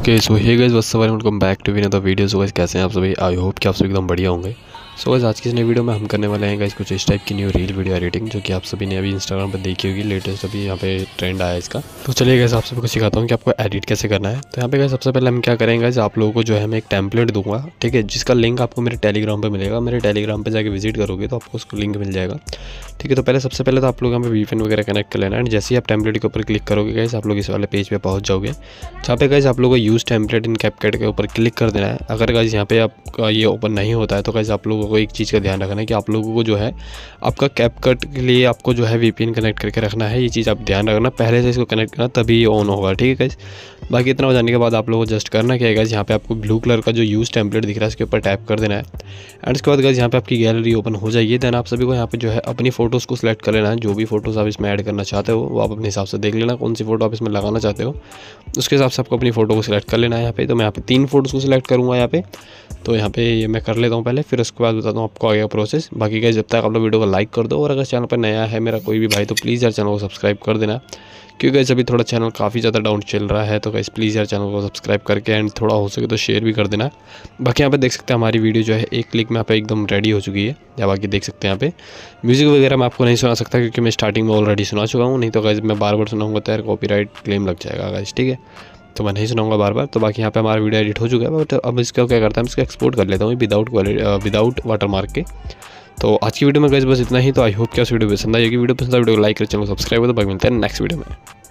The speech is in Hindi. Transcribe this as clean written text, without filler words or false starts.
Okay so hey guys what's up welcome back to another video. So guys कैसे हैं आप सभी? आई होप कि आप सभी एकदम बढ़िया होंगे। सो गाइस आज की इस नई वीडियो में हम करने वाले हैं गाइस कुछ इस टाइप की न्यू रील वीडियो एडिटिंग, जो कि आप सभी ने अभी इंस्टाग्राम पर देखी होगी। लेटेस्ट अभी यहाँ पे ट्रेंड आया है इसका। तो चलिए गाइस आप सभी को सिखाता हूँ कि आपको एडिट कैसे करना है। तो यहाँ पे गाइस सबसे पहले हम क्या करेंगे गाइस, आप लोगों को जो है मैं एक टेम्पलेट दूंगा, ठीक है, जिसका लिंक आपको मेरे टेलीग्राम पर मिलेगा। मेरे टेलीग्राम पर जाकर विजिट करोगे तो आपको उसको लिंक मिल जाएगा, ठीक है। तो पहले सबसे पहले तो आप लोग यहाँ पे वीपीएन वगैरह कनेक्ट कर लेना है। जैसे ही आप टेम्पलेट के ऊपर क्लिक करोगे गाइस, आप लोग इस वाले पेज पे पहुंच जाओगे, जहाँ पे गाइस आप लोगों को यूज़ टेम्पलेट इन कैपकट के ऊपर क्लिक कर देना है। अगर गाइस यहाँ पे आपका ये ओपन नहीं होता है तो गाइस आप लोगों को एक चीज़ का ध्यान रखना है कि आप लोगों को जो है आपका कैपकट के लिए आपको जो है वीपीएन कनेक्ट करके रखना है। ये चीज़ आप ध्यान रखना, पहले से इसको कनेक्ट करना तभी ये ऑन होगा, ठीक है गाइस। बाकी इतना हो जाने के बाद आप लोगों को जस्ट करना क्या है गाइस, यहाँ पे आपको ब्लू कलर का जो यूज़ टेम्पलेट दिख रहा है इसके ऊपर टैप कर देना है। एंड उसके बाद गाइस यहाँ पे आपकी गैलरी ओपन हो जाएगी। देन आप सभी को यहाँ पे जो है अपनी फ़ोटोज़ को सिलेक्ट कर लेना है। जो भी फ़ोटोज़ आप इसमें ऐड करना चाहते हो वो आप अपने हिसाब से देख लेना, कौन सी फ़ोटो आप इसमें लगाना चाहते हो उसके हिसाब से आपको अपनी फ़ोटो को सिलेक्ट कर लेना है यहाँ पे। तो मैं यहाँ पे 3 फोटोज़ को सिलेक्ट करूँगा यहाँ पे। तो यहाँ पे ये मैं कर लेता हूँ पहले, फिर उसके बाद बताता हूँ आपको आगे का प्रोसेस। बाकी गाइस जब तक आप लोग वीडियो को लाइक कर दो, और अगर चैनल पर नया है मेरा कोई भी भाई तो प्लीज़ यार चैनल को सब्सक्राइब कर देना, क्योंकि गाइस अभी थोड़ा चैनल काफ़ी ज़्यादा डाउन चल रहा है। तो गाइस प्लीज़ यार चैनल को सब्सक्राइब करके एंड थोड़ा हो सके तो शेयर भी कर देना। बाकी यहाँ पे देख सकते हैं हमारी वीडियो जो है एक क्लिक में यहाँ पे एकदम रेडी हो चुकी है। या बाकी देख सकते हैं यहाँ पे म्यूज़िक वगैरह मैं आपको नहीं सुना सकता क्योंकि मैं स्टार्टिंग में ऑलरेडी सुना चुका हूँ। नहीं तो गाइस मैं बार बार सुनाऊँगा तो यार कॉपीराइट क्लेम लग जाएगा गाइस, ठीक है। तो मैं नहीं सुनाऊंगा बार बार। तो बाकी यहाँ पे हमारा वीडियो एडिट हो चुका है, बट अब इसका क्या करता है, इसको एक्सपोर्ट कर लेता हूँ विदाउट वाटरमार्क के। तो आज की वीडियो में गाइस बस इतना ही। तो आई होप कि इस वीडियो पसंद आएगी। वीडियो पसंद आए वीडियो को लाइक करें, चैनल को सब्सक्राइब करें। तो बाकी मिलते हैं नेक्स्ट वीडियो में।